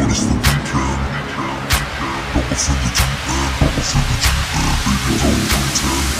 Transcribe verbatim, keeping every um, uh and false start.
it's the weekend. Double figure G N, double figure G N, baby don't pretend.